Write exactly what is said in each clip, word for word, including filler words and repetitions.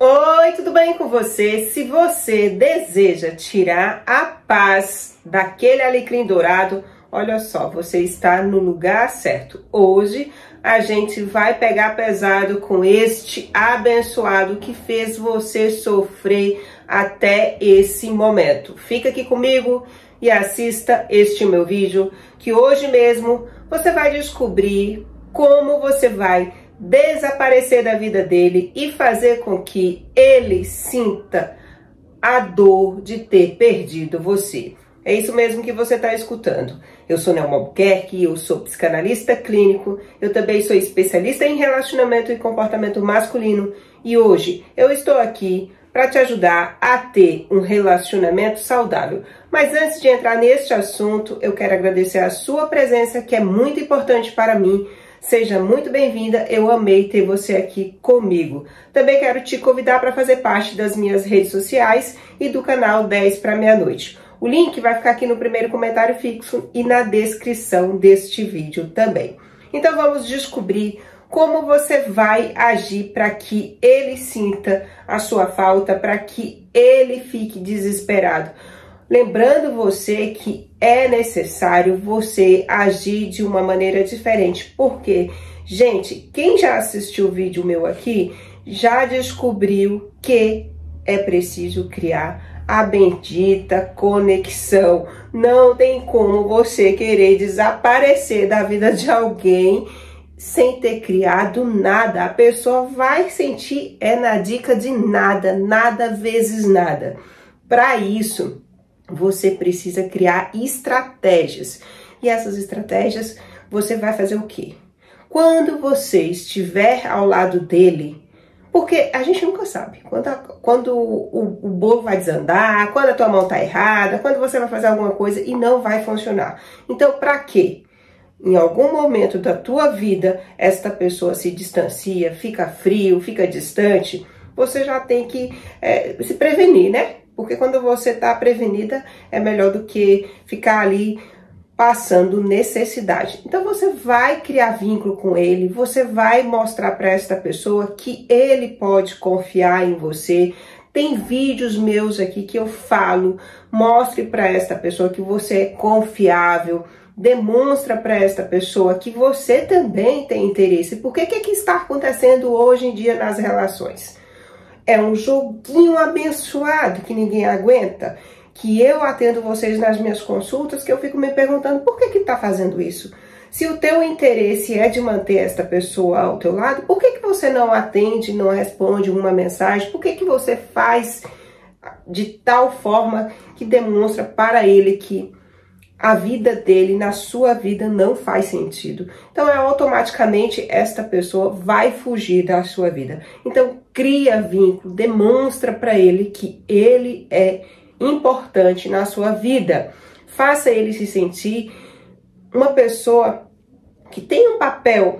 Oi, tudo bem com você? Se você deseja tirar a paz daquele alecrim dourado, olha só, você está no lugar certo. Hoje a gente vai pegar pesado com este abençoado que fez você sofrer até esse momento. Fica aqui comigo e assista este meu vídeo, que hoje mesmo você vai descobrir como você vai desaparecer da vida dele e fazer com que ele sinta a dor de ter perdido você. É isso mesmo que você está escutando. Eu sou Nelma Albuquerque, eu sou psicanalista clínico, eu também sou especialista em relacionamento e comportamento masculino e hoje eu estou aqui para te ajudar a ter um relacionamento saudável. Mas antes de entrar neste assunto, eu quero agradecer a sua presença, que é muito importante para mim. Seja muito bem-vinda, eu amei ter você aqui comigo. Também quero te convidar para fazer parte das minhas redes sociais e do canal dez para meia-noite. O link vai ficar aqui no primeiro comentário fixo e na descrição deste vídeo também. Então vamos descobrir como você vai agir para que ele sinta a sua falta, para que ele fique desesperado. Lembrando você que é necessário você agir de uma maneira diferente. Porque, gente, quem já assistiu o vídeo meu aqui, já descobriu que é preciso criar a bendita conexão. Não tem como você querer desaparecer da vida de alguém sem ter criado nada. A pessoa vai sentir é na dica de nada, nada vezes nada. Para isso, você precisa criar estratégias. E essas estratégias, você vai fazer o quê? Quando você estiver ao lado dele, porque a gente nunca sabe quando, a, quando o, o bolo vai desandar, quando a tua mão tá errada, quando você vai fazer alguma coisa e não vai funcionar. Então, para quê? Em algum momento da tua vida, esta pessoa se distancia, fica frio, fica distante, você já tem que é, se prevenir, né? Porque quando você está prevenida, é melhor do que ficar ali passando necessidade. Então você vai criar vínculo com ele, você vai mostrar para esta pessoa que ele pode confiar em você. Tem vídeos meus aqui que eu falo, mostre para esta pessoa que você é confiável, demonstra para esta pessoa que você também tem interesse. Porque o que, que está acontecendo hoje em dia nas relações? É um joguinho abençoado que ninguém aguenta, que eu atendo vocês nas minhas consultas, que eu fico me perguntando por que que tá fazendo isso? Se o teu interesse é de manter esta pessoa ao teu lado, por que que você não atende, não responde uma mensagem? Por que que você faz de tal forma que demonstra para ele que a vida dele na sua vida não faz sentido? Então, é automaticamente esta pessoa vai fugir da sua vida. Então, cria vínculo, demonstra para ele que ele é importante na sua vida. Faça ele se sentir uma pessoa que tem um papel,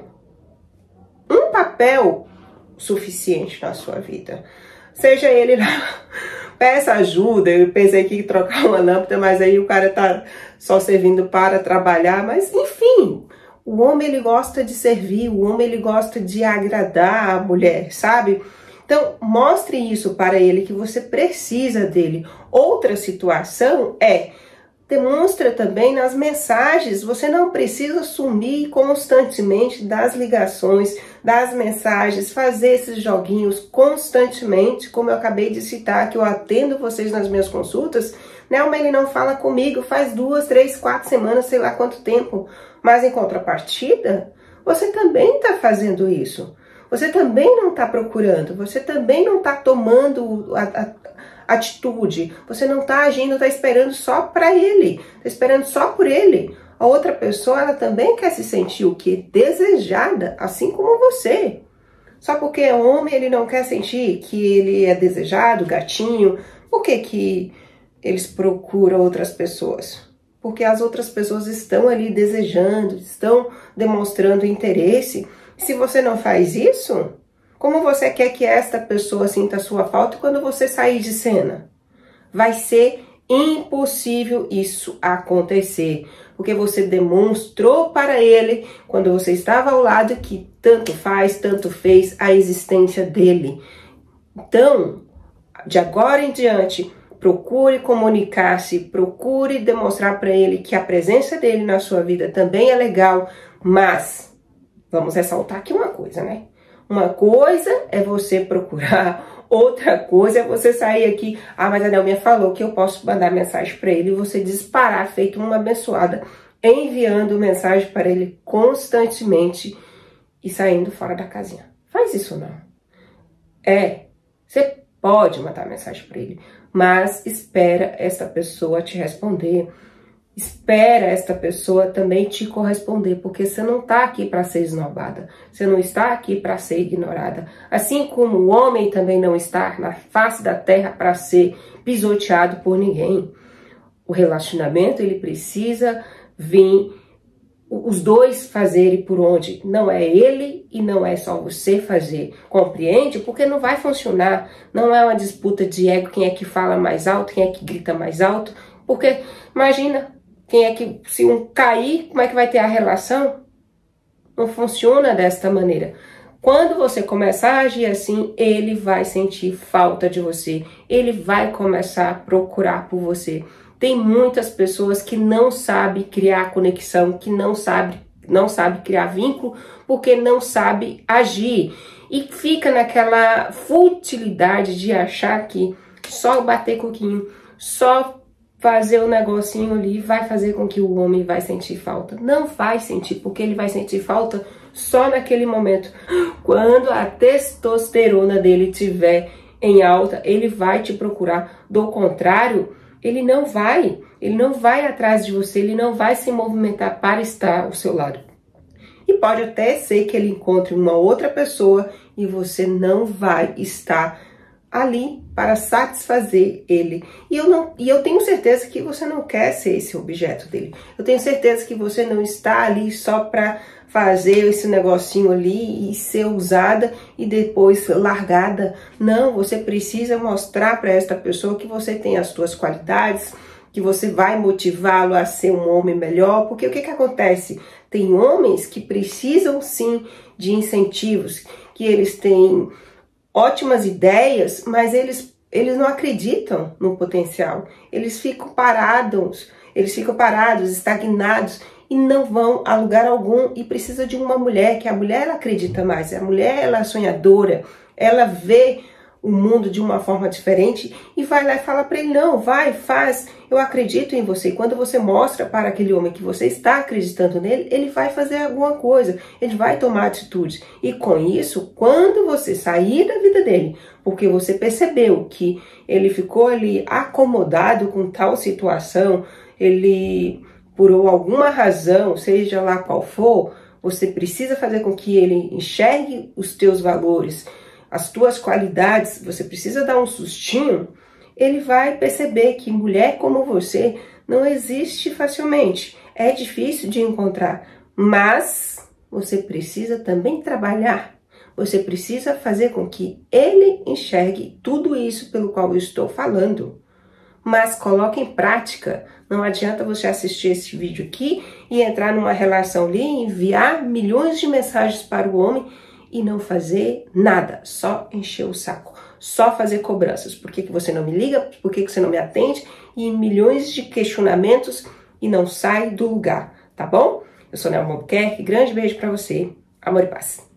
um papel suficiente na sua vida. Seja ele lá, peça ajuda. Eu pensei aqui em trocar uma lâmpada, mas aí o cara tá só servindo para trabalhar. Mas enfim, o homem ele gosta de servir, o homem ele gosta de agradar a mulher, sabe? Então mostre isso para ele, que você precisa dele. Outra situação é, demonstra também nas mensagens. Você não precisa sumir constantemente das ligações, das mensagens, fazer esses joguinhos constantemente, como eu acabei de citar, que eu atendo vocês nas minhas consultas. Nelma, ele não fala comigo faz duas, três, quatro semanas, sei lá quanto tempo. Mas em contrapartida, você também está fazendo isso. Você também não está procurando, você também não está tomando a, a, atitude, você não está agindo, está esperando só para ele, está esperando só por ele. A outra pessoa, ela também quer se sentir o quê? Desejada, assim como você. Só porque é homem, ele não quer sentir que ele é desejado, gatinho. Por que que eles procuram outras pessoas? Porque as outras pessoas estão ali desejando, estão demonstrando interesse. Se você não faz isso, como você quer que esta pessoa sinta a sua falta quando você sair de cena? Vai ser impossível isso acontecer, porque você demonstrou para ele, quando você estava ao lado, que tanto faz, tanto fez a existência dele. Então, de agora em diante, procure comunicar-se, procure demonstrar para ele que a presença dele na sua vida também é legal, mas vamos ressaltar aqui uma coisa, né? Uma coisa é você procurar, outra coisa é você sair aqui, ah, mas a Nelminha falou que eu posso mandar mensagem para ele e você disparar feito uma abençoada, enviando mensagem para ele constantemente e saindo fora da casinha. Faz isso não. É, você pode mandar mensagem para ele, mas espera essa pessoa te responder. Espera esta pessoa também te corresponder, porque você não está aqui para ser esnobada, você não está aqui para ser ignorada. Assim como o homem também não está na face da terra para ser pisoteado por ninguém. O relacionamento, ele precisa vir, os dois fazerem por onde. Não é ele e não é só você fazer. Compreende? Porque não vai funcionar. Não é uma disputa de ego, quem é que fala mais alto, quem é que grita mais alto. Porque, imagina... Quem é que, se um cair, como é que vai ter a relação? Não funciona desta maneira. Quando você começar a agir assim, ele vai sentir falta de você. Ele vai começar a procurar por você. Tem muitas pessoas que não sabem criar conexão, que não sabem não sabe criar vínculo, porque não sabe agir. E fica naquela futilidade de achar que só bater coquinho, só fazer o um negocinho ali vai fazer com que o homem vai sentir falta. Não vai sentir, porque ele vai sentir falta só naquele momento. Quando a testosterona dele estiver em alta, ele vai te procurar. Do contrário, ele não vai. Ele não vai atrás de você, ele não vai se movimentar para estar ao seu lado. E pode até ser que ele encontre uma outra pessoa e você não vai estar ali para satisfazer ele. E eu, não, e eu tenho certeza que você não quer ser esse objeto dele. Eu tenho certeza que você não está ali só para fazer esse negocinho ali e ser usada e depois largada. Não, você precisa mostrar para esta pessoa que você tem as suas qualidades, que você vai motivá-lo a ser um homem melhor. Porque o que que acontece? Tem homens que precisam sim de incentivos, que eles têm ótimas ideias, mas eles, eles não acreditam no potencial. Eles ficam parados, eles ficam parados, estagnados e não vão a lugar algum e precisa de uma mulher, que a mulher ela acredita mais, a mulher ela é sonhadora, ela vê o mundo de uma forma diferente e vai lá e fala para ele, não, vai, faz, eu acredito em você. E quando você mostra para aquele homem que você está acreditando nele, ele vai fazer alguma coisa, ele vai tomar atitude. E com isso, quando você sair da vida dele, porque você percebeu que ele ficou ali acomodado com tal situação, ele, por alguma razão, seja lá qual for, você precisa fazer com que ele enxergue os teus valores, as tuas qualidades, você precisa dar um sustinho, ele vai perceber que mulher como você não existe facilmente. É difícil de encontrar, mas você precisa também trabalhar. Você precisa fazer com que ele enxergue tudo isso pelo qual eu estou falando. Mas coloque em prática. Não adianta você assistir esse vídeo aqui e entrar numa relação ali, enviar milhões de mensagens para o homem e não fazer nada, só encher o saco, só fazer cobranças. Por que que você não me liga? Por que que você não me atende? E milhões de questionamentos e não sai do lugar, tá bom? Eu sou Nelma Albuquerque, grande beijo pra você, amor e paz.